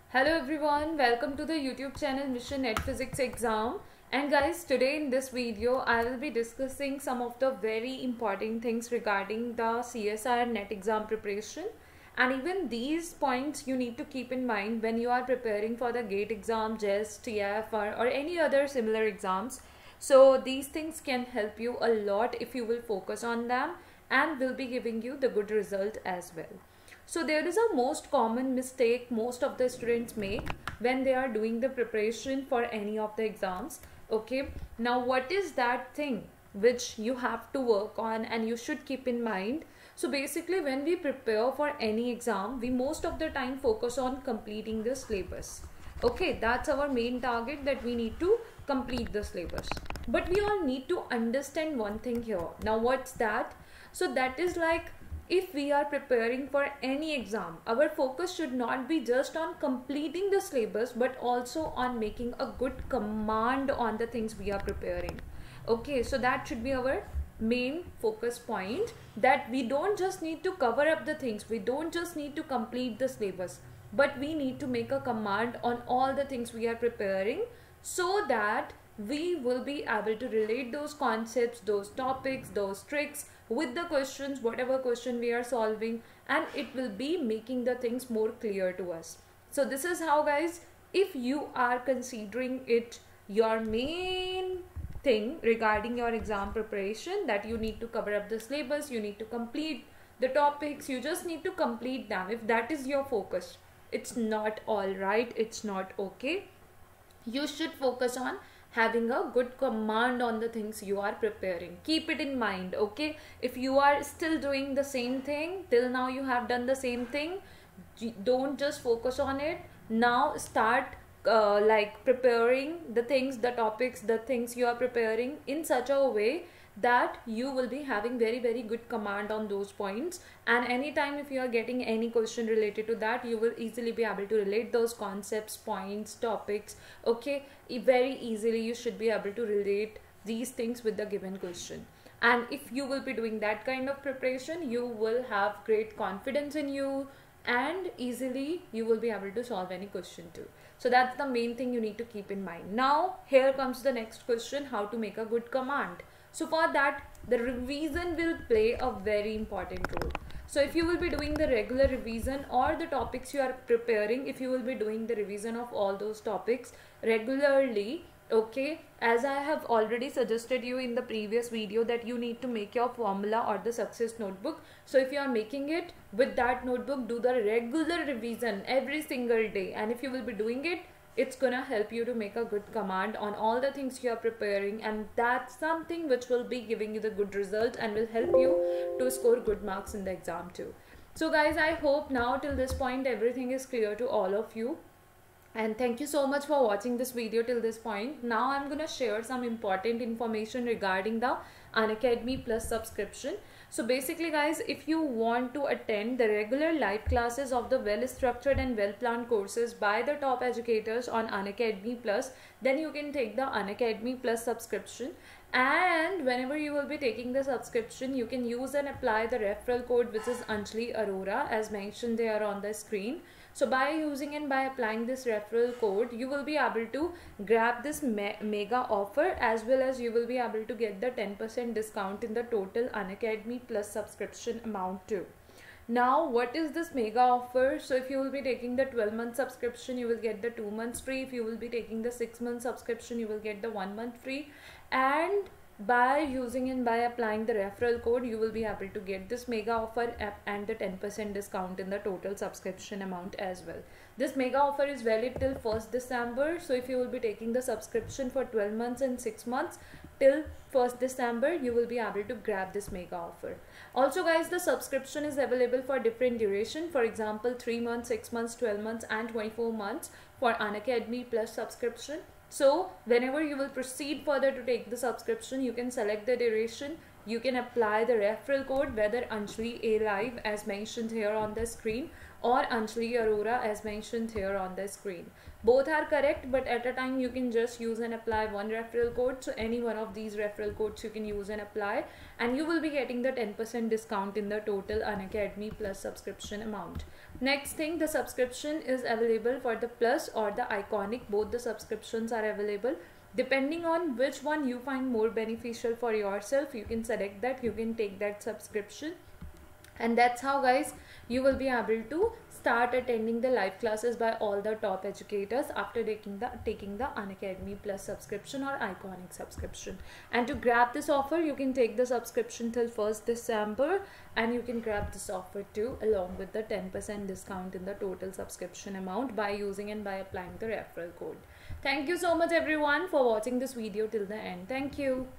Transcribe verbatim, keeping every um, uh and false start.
Hello everyone, welcome to the YouTube channel Mission Net Physics Exam. And guys, today in this video I will be discussing some of the very important things regarding the C S I R Net exam preparation. And even these points you need to keep in mind when you are preparing for the GATE exam, J E S, T I F R or any other similar exams. So these things can help you a lot if you will focus on them and will be giving you the good result as well. So there is a most common mistake most of the students make when they are doing the preparation for any of the exams. Okay, now what is that thing which you have to work on and you should keep in mind? So basically when we prepare for any exam, we most of the time focus on completing the syllabus. Okay, that's our main target, that we need to complete the syllabus. But we all need to understand one thing here. Now what's that? So that is like, if we are preparing for any exam, our focus should not be just on completing the syllabus but also on making a good command on the things we are preparing. Okay, so that should be our main focus point, that we don't just need to cover up the things, we don't just need to complete the syllabus, but we need to make a command on all the things we are preparing, so that we will be able to relate those concepts, those topics, those tricks with the questions, whatever question we are solving, and it will be making the things more clear to us. So this is how, guys, if you are considering it your main thing regarding your exam preparation, that you need to cover up the syllabus, you need to complete the topics, you just need to complete them. If that is your focus, it's not all right, it's not okay. You should focus on having a good command on the things you are preparing. Keep it in mind. Okay, if you are still doing the same thing till now, you have done the same thing, don't just focus on it. Now start uh, like preparing the things, the topics, the things you are preparing in such a way that you will be having very very good command on those points, and anytime if you are getting any question related to that, you will easily be able to relate those concepts, points, topics. Okay, very easily you should be able to relate these things with the given question. And if you will be doing that kind of preparation, you will have great confidence in you and easily you will be able to solve any question too. So that's the main thing you need to keep in mind. Now here comes the next question, how to make a good command. So for that, the revision will play a very important role. So if you will be doing the regular revision or the topics you are preparing, if you will be doing the revision of all those topics regularly, okay, as I have already suggested you in the previous video, that you need to make your formula or the success notebook. So if you are making it with that notebook, do the regular revision every single day, and if you will be doing it, it's gonna help you to make a good command on all the things you are preparing, and that's something which will be giving you the good result and will help you to score good marks in the exam too. So guys, I hope now till this point everything is clear to all of you, and thank you so much for watching this video till this point. Now I'm gonna share some important information regarding the Unacademy Plus subscription. So basically guys, if you want to attend the regular live classes of the well structured and well planned courses by the top educators on Unacademy Plus, then you can take the Unacademy Plus subscription. And whenever you will be taking the subscription, you can use and apply the referral code, which is Anjali Arora, as mentioned there on the screen. So by using and by applying this referral code, you will be able to grab this me mega offer, as well as you will be able to get the ten percent discount in the total Unacademy Plus subscription amount too. Now what is this mega offer? So if you will be taking the twelve month subscription, you will get the two months free. If you will be taking the six month subscription, you will get the one month free. And by using and by applying the referral code, you will be able to get this mega offer and the ten percent discount in the total subscription amount as well. This mega offer is valid till first December. So if you will be taking the subscription for twelve months and six months till first December, you will be able to grab this mega offer. Also guys, the subscription is available for different duration. For example, three months, six months, twelve months and twenty-four months for Unacademy Plus subscription. So whenever you will proceed further to take the subscription, you can select the duration, you can apply the referral code, whether Anjali A Live as mentioned here on the screen, or Anjali Arora as mentioned here on the screen. Both are correct, but at a time you can just use and apply one referral code. So any one of these referral codes you can use and apply, and you will be getting the ten percent discount in the total Unacademy Plus subscription amount. Next thing, the subscription is available for the Plus or the Iconic. Both the subscriptions are available. Depending on which one you find more beneficial for yourself, you can select that, you can take that subscription. And that's how, guys, you will be able to start attending the live classes by all the top educators after taking the taking the Unacademy Plus subscription or Iconic subscription. And to grab this offer, you can take the subscription till first December, and you can grab this offer too along with the ten percent discount in the total subscription amount by using and by applying the referral code. Thank you so much everyone for watching this video till the end. Thank you.